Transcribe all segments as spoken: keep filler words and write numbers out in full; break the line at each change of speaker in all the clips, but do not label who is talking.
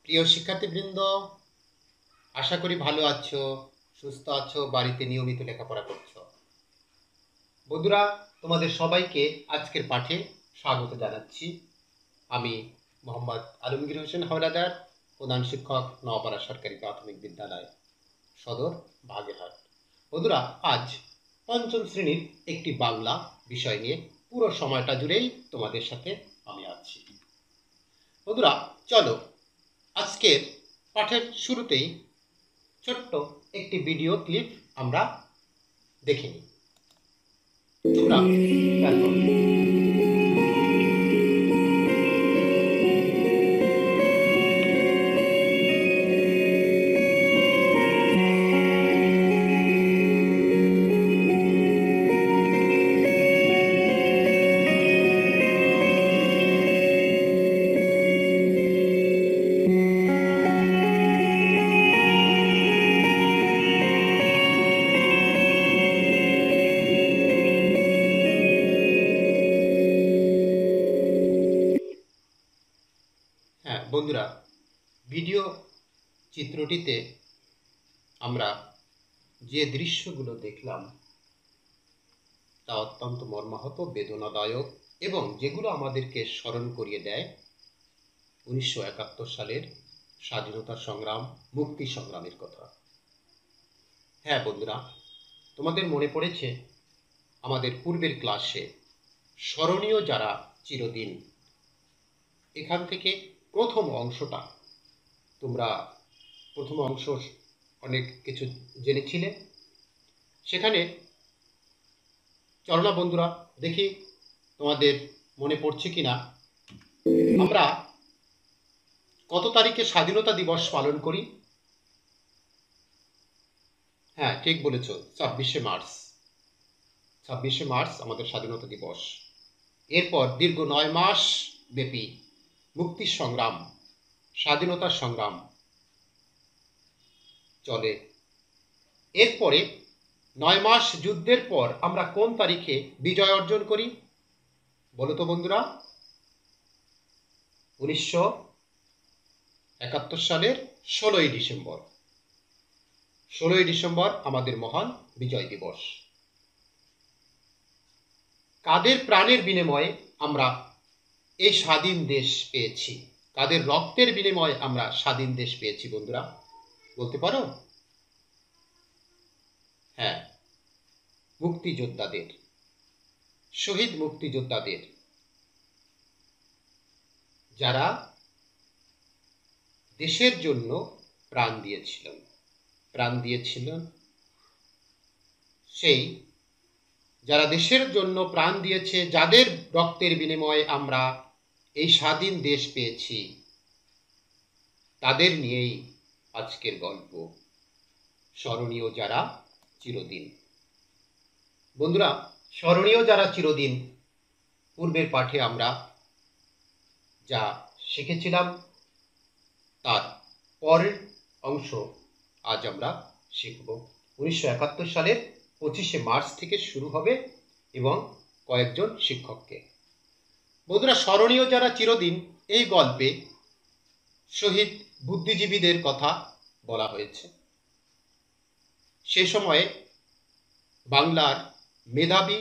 প্রিয় শিক্ষার্থীবৃন্দ, আশা করি ভালো আছো, সুস্থ আছো, বাড়িতে নিয়মিত লেখাপড়া করছো। বন্ধুরা, তোমাদের সবাইকে আজকের পাঠে স্বাগত জানাচ্ছি। আমি মোহাম্মদ আলমগীর হোসেন হাওলাদার, প্রধান শিক্ষক, নওপাড়া সরকারি প্রাথমিক বিদ্যালয়, সদর, বাগেরহাট। বন্ধুরা, আজ পঞ্চম শ্রেণীর একটি বাংলা বিষয় নিয়ে পুরো সময়টা জুড়েই তোমাদের সাথে আমি আছি। বন্ধুরা, চলো আজকের পাঠের শুরুতেই ছোট্ট একটি ভিডিও ক্লিপ আমরা দেখে নিই। তোমরা খেয়াল করো। হ্যাঁ বন্ধুরা, ভিডিও চিত্রটিতে আমরা যে দৃশ্যগুলো দেখলাম তা অত্যন্ত মর্মাহত, বেদনাদায়ক এবং যেগুলো আমাদেরকে স্মরণ করিয়ে দেয় উনিশশো একাত্তর সালের স্বাধীনতা সংগ্রাম, মুক্তি সংগ্রামের কথা। হ্যাঁ বন্ধুরা, তোমাদের মনে পড়েছে আমাদের পূর্বের ক্লাসে স্মরণীয় যারা চিরদিন, এখান থেকে প্রথম অংশটা তোমরা প্রথম অংশ অনেক কিছু জেনেছিলে। সেখানে চলো না বন্ধুরা, দেখি তোমাদের মনে পড়ছে কিনা আমরা কত তারিখে স্বাধীনতা দিবস পালন করি। হ্যাঁ ঠিক বলেছ, ছাব্বিশে মার্চ। ছাব্বিশে মার্চ আমাদের স্বাধীনতা দিবস। এরপর দীর্ঘ নয় মাস ব্যাপী মুক্তির সংগ্রাম, স্বাধীনতার সংগ্রাম চলে। এরপরে নয় মাস যুদ্ধের পর আমরা কোন তারিখে বিজয় অর্জন করি বলো তো বন্ধুরা? উনিশশো একাত্তর সালের ষোলোই ডিসেম্বর। ষোলোই ডিসেম্বর আমাদের মহান বিজয় দিবস। কাদের প্রাণের বিনিময়ে আমরা এই স্বাধীন দেশ পেয়েছি? কাদের রক্তের বিনিময়ে আমরা স্বাধীন দেশ পেয়েছি বন্ধুরা, বলতে পারো? হ্যাঁ, মুক্তিযোদ্ধাদের, শহীদ মুক্তিযোদ্ধাদের, যারা দেশের জন্য প্রাণ দিয়েছিলেন প্রাণ দিয়েছিলেন সেই যারা দেশের জন্য প্রাণ দিয়েছে, যাদের রক্তের বিনিময়ে আমরা এই স্বাধীন দেশ পেয়েছি, তাদের নিয়েই আজকের গল্প, স্মরণীয় যারা চিরদিন। বন্ধুরা, স্মরণীয় যারা চিরদিন পূর্বের পাঠে আমরা যা শিখেছিলাম তার পরের অংশ আজ আমরা শিখব। উনিশশো একাত্তর সালের পঁচিশে মার্চ থেকে শুরু হবে এবং কয়েকজন শিক্ষককে। বন্ধুরা, স্মরণীয় যারা চিরদিন এই গল্পে শহীদ বুদ্ধিজীবীদের কথা বলা হয়েছে। সে সময়ে বাংলার মেধাবী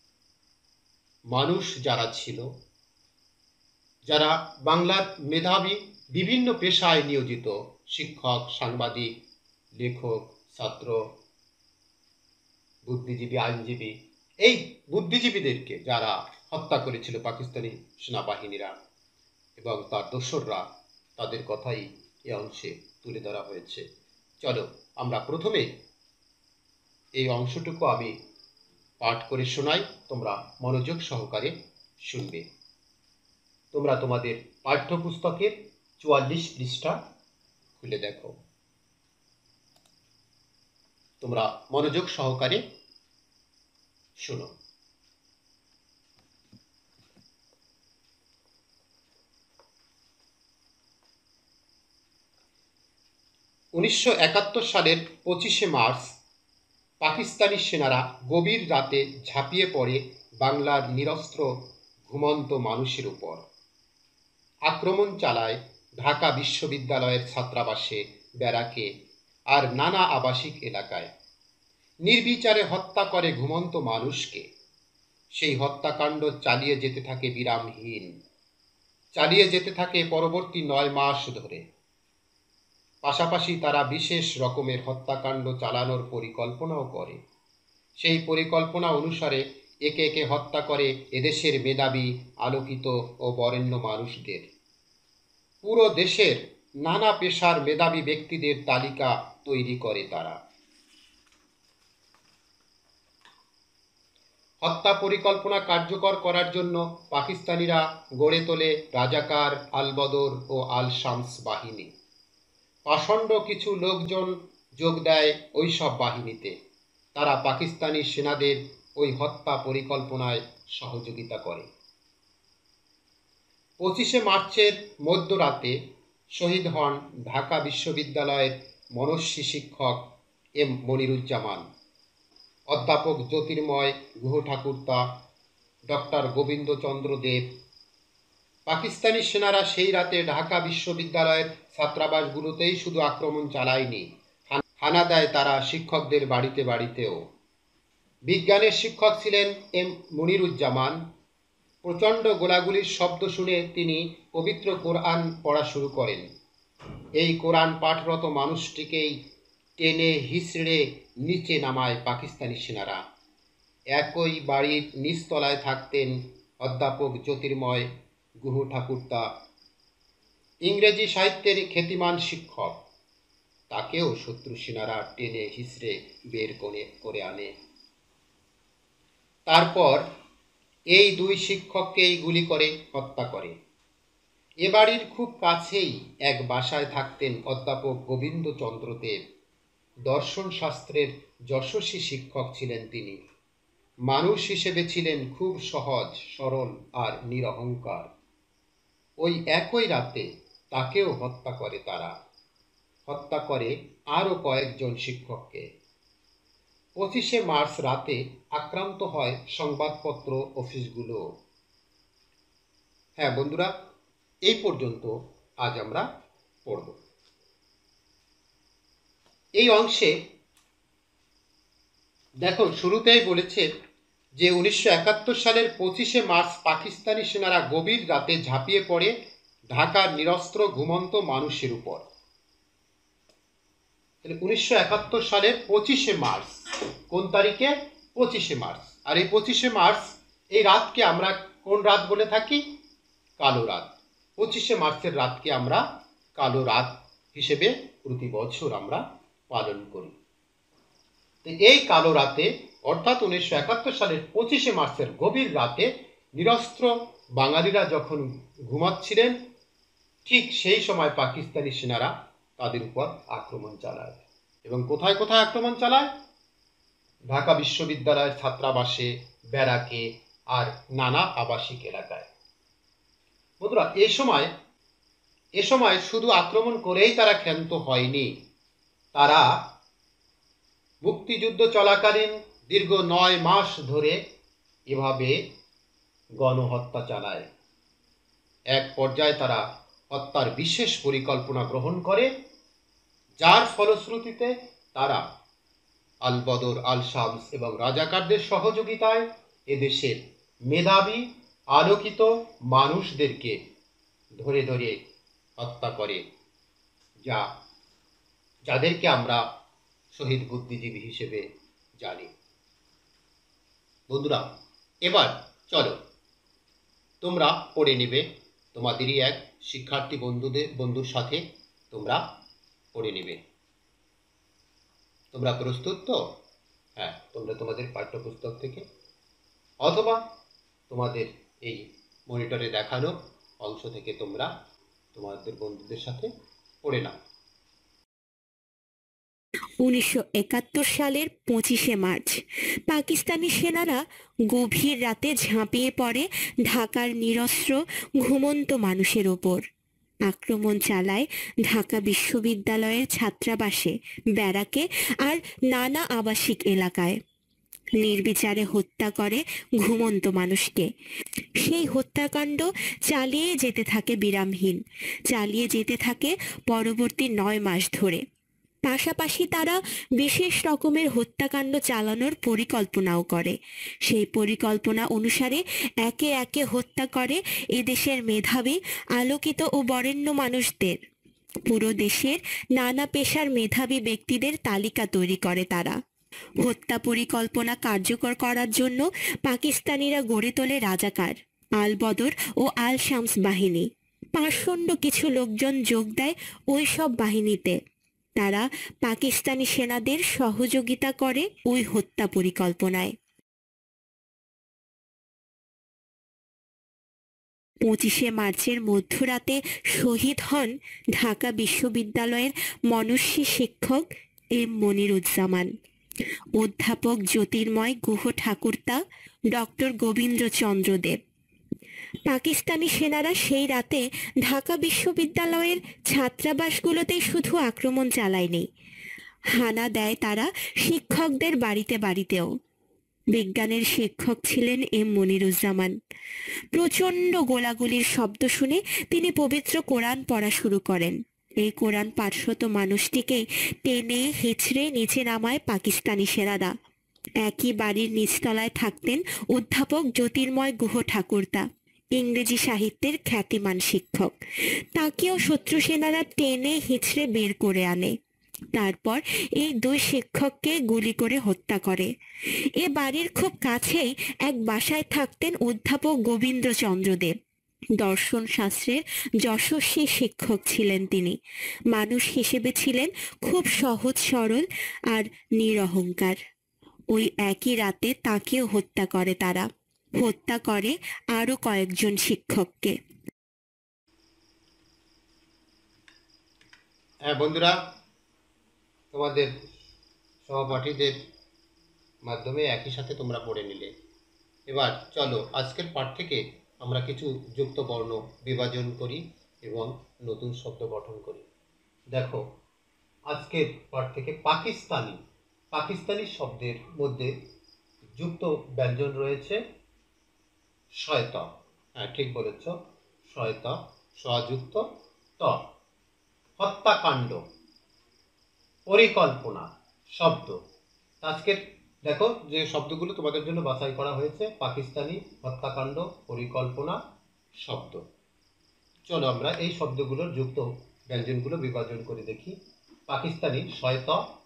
মানুষ যারা ছিল, যারা বাংলার মেধাবী বিভিন্ন পেশায় নিয়োজিত, শিক্ষক, সাংবাদিক, লেখক, ছাত্র, বুদ্ধিজীবী, আইনজীবী, এই বুদ্ধিজীবীদেরকে যারা হত্যা করেছিল পাকিস্তানি সেনাবাহিনীরা এবং তার দোসররা, তাদের কথাই এই অংশে তুলে ধরা হয়েছে। চলো আমরা প্রথমে এই অংশটুকু আমি পাঠ করে শোনাই, তোমরা মনোযোগ সহকারে শুনবে। তোমরা তোমাদের পাঠ্যপুস্তকের চুয়াল্লিশ পৃষ্ঠা খুলে দেখো। তোমরা মনোযোগ সহকারে শোনো। উনিশশো একাত্তর সালের পঁচিশে মার্চ পাকিস্তানি সেনারা গভীর রাতে ঝাঁপিয়ে পড়ে বাংলার নিরস্ত্র ঘুমন্ত মানুষের উপর। আক্রমণ চালায় ঢাকা বিশ্ববিদ্যালয়ের ছাত্রাবাসে, ব্যারাকে আর নানা আবাসিক এলাকায় নির্বিচারে হত্যা করে ঘুমন্ত মানুষকে। সেই হত্যাকাণ্ড চালিয়ে যেতে থাকে বিরামহীন, চালিয়ে যেতে থাকে পরবর্তী নয় মাস ধরে। পাশাপাশি তারা বিশেষ রকমের হত্যাকাণ্ড চালানোর পরিকল্পনাও করে। সেই পরিকল্পনা অনুসারে একে একে হত্যা করে এদেশের মেধাবী, আলোকিত ও বরেণ্য মানুষদের। পুরো দেশের নানা পেশার মেধাবী ব্যক্তিদের তালিকা তৈরি করে তারা। হত্যা পরিকল্পনা কার্যকর করার জন্য পাকিস্তানিরা গড়ে তোলে রাজাকার, আলবদর ও আল শামস বাহিনী। পাষণ্ড কিছু লোকজন যোগ দেয় ওই সব বাহিনীতে। তারা পাকিস্তানি সেনাদের ওই হত্যা পরিকল্পনায় সহযোগিতা করে। পঁচিশে মার্চের মধ্যরাতে শহীদ হন ঢাকা বিশ্ববিদ্যালয়ের মনস্বী শিক্ষক এম মনিরুজ্জামান, অধ্যাপক জ্যোতির্ময় গুহঠাকুরতা, ডক্টর গোবিন্দচন্দ্র দেব। পাকিস্তানি সেনারা সেই রাতে ঢাকা বিশ্ববিদ্যালয়ের ছাত্রাবাসগুলোতেই শুধু আক্রমণ চালায়নি, হানা দেয় তারা শিক্ষকদের বাড়িতে বাড়িতেও। বিজ্ঞানের শিক্ষক ছিলেন এম মনিরুজ্জামান। প্রচণ্ড গোলাগুলির শব্দ শুনে তিনি পবিত্র কোরআন পড়া শুরু করেন। এই কোরআন পাঠরত মানুষটিকেই টেনে হিঁচড়ে নিচে নামায় পাকিস্তানি সেনারা। একই বাড়ির নিচতলায় থাকতেন অধ্যাপক জ্যোতির্ময় গুহঠাকুরতা, ইংরেজি সাহিত্যের খ্যাতিমান শিক্ষক। তাকেও শত্রু সেনারা টেনে হিঁচড়ে বের করে করে আনে। তারপর এই দুই শিক্ষককেই গুলি করে হত্যা করে। এ বাড়ির খুব কাছেই এক বাসায় থাকতেন অধ্যাপক গোবিন্দচন্দ্র দেব। দর্শন শাস্ত্রের যশস্বী শিক্ষক ছিলেন তিনি। মানুষ হিসেবে ছিলেন খুব সহজ সরল আর নিরহংকার। ওই একই রাতে তাকেও হত্যা করে তারা। হত্যা করে আরও কয়েকজন শিক্ষককে। পঁচিশে মার্চ রাতে আক্রান্ত হয় সংবাদপত্র অফিসগুলো। হ্যাঁ বন্ধুরা, এই পর্যন্ত আজ আমরা পড়ব। এই অংশে দেখো, শুরুতেই বলেছে যে উনিশশো একাত্তর সালের পঁচিশে মার্চ পাকিস্তানি সেনারা গভীর রাতে ঝাঁপিয়ে পড়ে ঢাকার নিরস্ত্র ঘুমন্ত মানুষের উপর। উনিশশো একাত্তর সালের পঁচিশে মার্চ, কোন তারিখে? পঁচিশে মার্চ। আর এই পঁচিশে মার্চ এই রাতকে আমরা কোন রাত বলে থাকি? কালো রাত। পঁচিশে মার্চের রাতকে আমরা কালো রাত হিসেবে প্রতি বছর আমরা পালন করি। তো এই কালো রাতে অর্থাৎ উনিশশো একাত্তর সালের পঁচিশে মার্চের গভীর রাতে নিরস্ত্র বাঙালিরা যখন ঘুমাচ্ছিলেন, ঠিক সেই সময় পাকিস্তানি সেনারা তাদের উপর আক্রমণ চালায়। এবং কোথায় কোথায় আক্রমণ চালায়? ঢাকা বিশ্ববিদ্যালয়ের ছাত্রাবাসে, ব্যারাকে আর নানা আবাসিক এলাকায়। বন্ধুরা, এ সময় এ সময় শুধু আক্রমণ করেই তারা ক্ষান্ত হয়নি। তারা মুক্তিযুদ্ধ চলাকালীন দীর্ঘ নয় মাস ধরে এভাবে গণহত্যা চালায়। এক পর্যায়ে তারা হত্যার বিশেষ পরিকল্পনা গ্রহণ করে, যার ফলশ্রুতিতে তারা আলবদর, আল শামস এবং রাজাকারদের সহযোগিতায় এদেশের মেধাবী, আলোকিত মানুষদেরকে ধরে ধরে হত্যা করে, যা যাদেরকে আমরা শহীদ বুদ্ধিজীবী হিসেবে জানি। বন্ধুরা, এবার চলো তোমরা পড়ে নেবে, তোমাদেরই এক শিক্ষার্থী বন্ধুদের বন্ধুর সাথে তোমরা পড়ে নেবে। তোমরা প্রস্তুত তো? হ্যাঁ, তোমরা তোমাদের পাঠ্যপুস্তক থেকে অথবা তোমাদের এই মনিটরে দেখানো অংশ থেকে তোমরা তোমাদের বন্ধুদের সাথে পড়ে নাও।
উনিশশো একাত্তর সালের পঁচিশে মার্চ পাকিস্তানি সেনারা গভীর রাতে ঝাঁপিয়ে পড়ে ঢাকার নিরস্ত্র ঘুমন্ত মানুষের ওপর। আক্রমণ চালায় ঢাকা বিশ্ববিদ্যালয়ের ছাত্রাবাসে, ব্যারাকে আর নানা আবাসিক এলাকায়। নির্বিচারে হত্যা করে ঘুমন্ত মানুষকে। সেই হত্যাকাণ্ড চালিয়ে যেতে থাকে বিরামহীন, চালিয়ে যেতে থাকে পরবর্তী নয় মাস ধরে। পাশাপাশি তারা বিশেষ রকমের হত্যাকাণ্ড চালানোর পরিকল্পনাও করে। সেই পরিকল্পনা অনুসারে একে একে হত্যা করে এদেশের মেধাবী, আলোকিত ও বরেণ্য মানুষদের। পুরো দেশের নানা পেশার মেধাবী ব্যক্তিদের তালিকা তৈরি করে তারা। হত্যা পরিকল্পনা কার্যকর করার জন্য পাকিস্তানিরা গড়ে তোলে রাজাকার, আল বদর ও আল শামস বাহিনী। পাষণ্ড কিছু লোকজন যোগ দেয় ওই সব বাহিনীতে। তারা পাকিস্তানি সেনাদের সহযোগিতা করে ওই হত্যা পরিকল্পনায়। পঁচিশে মার্চের মধ্যরাতে শহীদ হন ঢাকা বিশ্ববিদ্যালয়ের মনস্বী শিক্ষক এম মনিরুজ্জামান, অধ্যাপক জ্যোতির্ময় গুহ ঠাকুরতা, ডক্টর গোবিন্দ্রচন্দ্র দেব। পাকিস্তানি সেনারা সেই রাতে ঢাকা বিশ্ববিদ্যালয়ের ছাত্রাবাসগুলোতেই শুধু আক্রমণ চালায়নি, হানা দেয় তারা শিক্ষকদের বাড়িতে বাড়িতেও। বিজ্ঞানের শিক্ষক ছিলেন এম মনিরুজ্জামান। প্রচণ্ড গোলাগুলির শব্দ শুনে তিনি পবিত্র কোরআন পড়া শুরু করেন। এই কোরআন পাঠরত মানুষটিকেই টেনে হিচড়ে নিচে নামায় পাকিস্তানি সেনারা। একই বাড়ির নিচতলায় থাকতেন অধ্যাপক জ্যোতির্ময় গুহ ঠাকুরতা, ইংরেজি সাহিত্যের খ্যাতিমান শিক্ষক। তাকেও শত্রু সেনারা টেনে হিচড়ে বের করে আনে। তারপর এই দুই শিক্ষককে গুলি করে হত্যা করে। এ বাড়ির খুব কাছেই এক বাসায় থাকতেন অধ্যাপক গোবিন্দ্রচন্দ্র দেব। দর্শন শাস্ত্রের যশস্বী শিক্ষক ছিলেন তিনি। মানুষ হিসেবে ছিলেন খুব সহজ সরল আর নিরহংকার। ওই একই রাতে তাকেও হত্যা করে তারা। হত্যা করে আরো কয়েকজন শিক্ষককে।
হ্যাঁ বন্ধুরা, তোমাদের সহপাঠীদের মাধ্যমে একই সাথে তোমরা পড়ে নিলে। এবার চলো আজকের পাঠ থেকে আমরা কিছু যুক্ত বর্ণ বিভাজন করি এবং নতুন শব্দ গঠন করি। দেখো, আজকের পাঠ থেকে পাকিস্তানি পাকিস্তানি শব্দের মধ্যে যুক্ত ব্যঞ্জন রয়েছে শয়ত। হ্যাঁ, ঠিক বলেছ, শয়ত, সযুক্ত ত। হত্যাকাণ্ড, পরিকল্পনা শব্দ। আজকের দেখো যে শব্দগুলো তোমাদের জন্য বাছাই করা হয়েছে, পাকিস্তানি, হত্যাকাণ্ড, পরিকল্পনা শব্দ। চলো আমরা এই শব্দগুলোর যুক্ত ব্যঞ্জনগুলো বিভাজন করে দেখি। পাকিস্তানি শয়ত,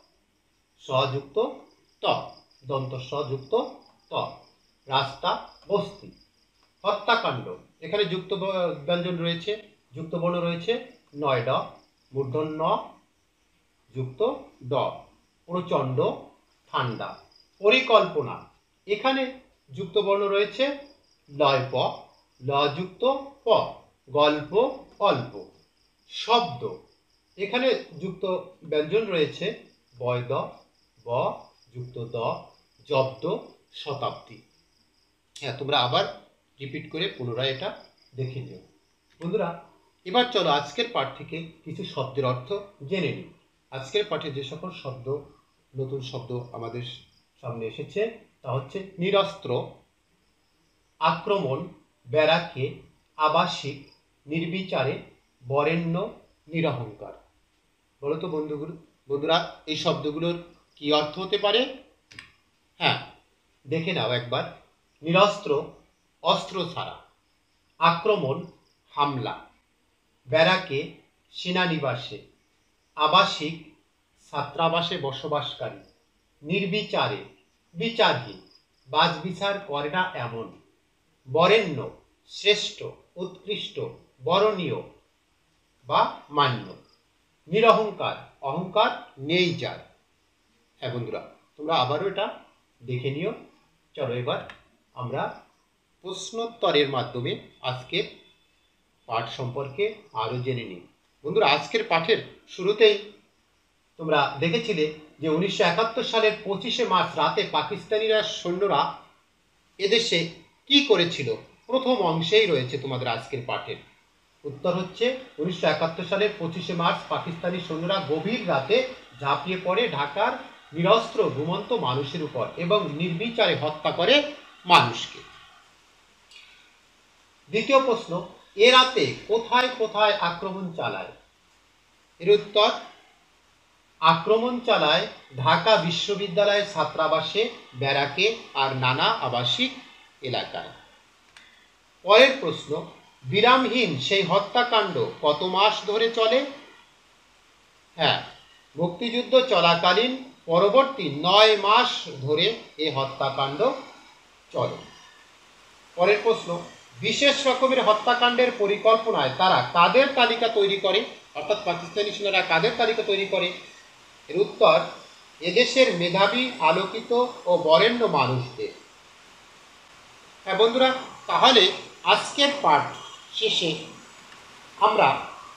সযুক্ত ত, দন্ত সযুক্ত ত। রাস্তা, বস্তি। হত্যাকাণ্ড, এখানে যুক্ত ব্যঞ্জন রয়েছে, যুক্ত বর্ণ রয়েছে নয় ড, মূর্ধন্য ন, যুক্ত ড। প্রচণ্ড, ঠান্ডা। পরিকল্পনা, এখানে যুক্ত বর্ণ রয়েছে লয় প, ল যুক্ত প। গল্প, অল্প। শব্দ, এখানে যুক্ত ব্যঞ্জন রয়েছে বয় দ, ব যুক্ত দ, জব্দ, শতাব্দী। হ্যাঁ, তোমরা আবার রিপিট করে পুনরায় এটা দেখে নিও। বন্ধুরা, এবার চলো আজকের পাঠ থেকে কিছু শব্দের অর্থ জেনে নিই। আজকের পাঠে যে সকল শব্দ, নতুন শব্দ আমাদের সামনে এসেছে তা হচ্ছে নিরস্ত্র, আক্রমণ, ব্যারাকে, আবাসিক, নির্বিচারে, বরেণ্য, নিরহংকার। বলো তো বন্ধুগুলো বন্ধুরা এই শব্দগুলোর কি অর্থ হতে পারে? হ্যাঁ, দেখে নাও একবার। নিরস্ত্র, অস্ত্র ছাড়া। আক্রমণ, হামলা। ব্যারাকে, সেনানিবাসে। আবাসিক, ছাত্রাবাসে বসবাসকারী। নির্বিচারে, বিচারহীন, বাছবিচার করে না এমন। বরেণ্য, শ্রেষ্ঠ, উৎকৃষ্ট, বরণীয় বা মান্য। নিরহংকার, অহংকার নেই যার। হ্যাঁ বন্ধুরা, তোমরা আবারও এটা দেখে নিও। চলো এবার আমরা প্রশ্নোত্তরের মাধ্যমে আজকের পাঠ সম্পর্কে আরও জেনে নিই। বন্ধুরা, আজকের পাঠের শুরুতেই তোমরা দেখেছিলে যে উনিশশো একাত্তর সালের পঁচিশে মার্চ রাতে পাকিস্তানিরা সৈন্যরা এদেশে কি করেছিল। প্রথম অংশেই রয়েছে তোমাদের আজকের পাঠের উত্তর হচ্ছে উনিশশো একাত্তর সালের পঁচিশে মার্চ পাকিস্তানি সৈন্যরা গভীর রাতে ঝাঁপিয়ে পড়ে ঢাকার নিরস্ত্র ঘুমন্ত মানুষের উপর এবং নির্বিচারে হত্যা করে মানুষকে। দ্বিতীয় প্রশ্ন, এ রাতে কোথায় কোথায় আক্রমণ চালায়? এর উত্তর, আক্রমণ চালায় ঢাকা বিশ্ববিদ্যালয়ের ছাত্রাবাসে, ব্যারাকে আর নানা আবাসিক এলাকায়। পরের প্রশ্ন, বিরামহীন সেই হত্যাকাণ্ড কত মাস ধরে চলে? হ্যাঁ, মুক্তিযুদ্ধ চলাকালীন পরবর্তী নয় মাস ধরে এই হত্যাকাণ্ড চলে। পরের প্রশ্ন, বিশেষ রকমের হত্যাকাণ্ডের পরিকল্পনায় তারা কাদের তালিকা তৈরি করে? অর্থাৎ পাকিস্তানি সেনারা কাদের তালিকা তৈরি করে? এর উত্তর, এদেশের মেধাবী, আলোকিত ও বরেণ্য মানুষদের। হ্যাঁ বন্ধুরা, তাহলে আজকের পাঠ শেষে আমরা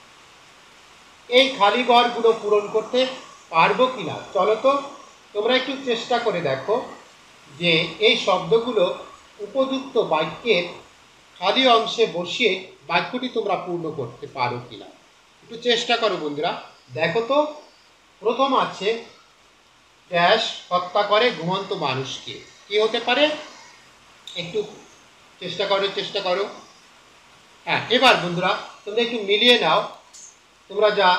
এই খালি ঘরগুলো পূরণ করতে পারবো কিনা চলো তো তোমরা একটু চেষ্টা করে দেখো যে এই শব্দগুলো উপযুক্ত বাক্যের খালি অংশে বসিয়ে বাক্যটি তোমরা পূর্ণ করতে পারো কিনা। একটু চেষ্টা করো বন্ধুরা। দেখো তো, প্রথম আছে ড্যাশ হত্যা করে ঘুমন্ত মানুষকে। কি হতে পারে? একটু চেষ্টা করো চেষ্টা করো হ্যাঁ, এবার বন্ধুরা তোমরা একটু মিলিয়ে নাও, তোমরা যা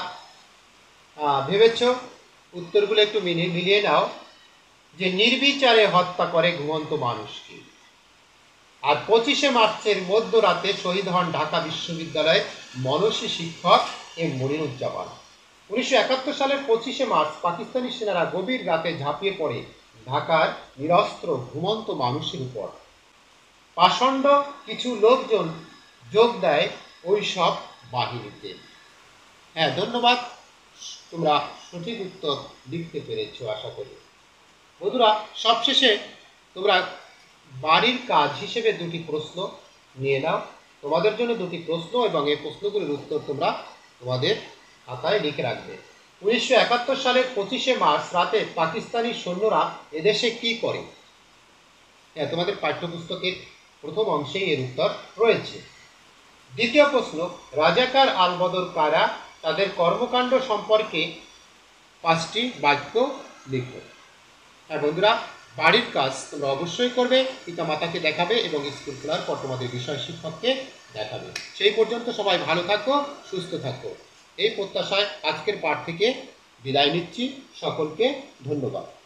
ভেবেছ উত্তরগুলো একটু মিলিয়ে নাও যে নির্বিচারে হত্যা করে ঘুমন্ত মানুষকে। আর পঁচিশে মার্চের মধ্যরাতে শহীদ হন ঢাকা বিশ্ববিদ্যালয়ের মনস্বী শিক্ষক এম মনিরুজ্জামান। উনিশশো একাত্তর সালের পঁচিশে মার্চ পাকিস্তানি সেনারা গভীর রাতে ঝাঁপিয়ে পড়ে ঢাকার নিরস্ত্র ঘুমন্ত মানুষের উপর। পাষণ্ড কিছু লোকজন যোগ দেয় ওই সব বাহিনীতে। হ্যাঁ, ধন্যবাদ, তোমরা সঠিক উত্তর লিখতে পেরেছ আশা করি। বন্ধুরা, সবশেষে তোমরা বাড়ির কাজ হিসেবে দুটি প্রশ্ন নিয়ে নাও। তোমাদের জন্য দুটি প্রশ্ন এবং এই প্রশ্নগুলির উত্তর তোমরা তোমাদের খাতায় লিখে রাখবে। উনিশশো একাত্তর সালের পঁচিশে মার্চ রাতে পাকিস্তানি সৈন্যরা এদেশে কি করে? হ্যাঁ, তোমাদের পাঠ্যপুস্তকের প্রথম অংশেই এর উত্তর রয়েছে। দ্বিতীয় প্রশ্ন, রাজাকার আল বদর কারা? তাদের কর্মকাণ্ড সম্পর্কে পাঁচটি বাক্য লিখো। হ্যাঁ বন্ধুরা, বাড়ির কাজ তোমরা অবশ্যই করবে, পিতা মাতাকে দেখাবে এবং স্কুল খোলার পর তোমাদের বিষয় শিক্ষককে দেখাবে। সেই পর্যন্ত সবাই ভালো থাকো, সুস্থ থাকো, এই প্রত্যাশায় আজকের পাঠ থেকে বিদায় নিচ্ছি। সকলকে ধন্যবাদ।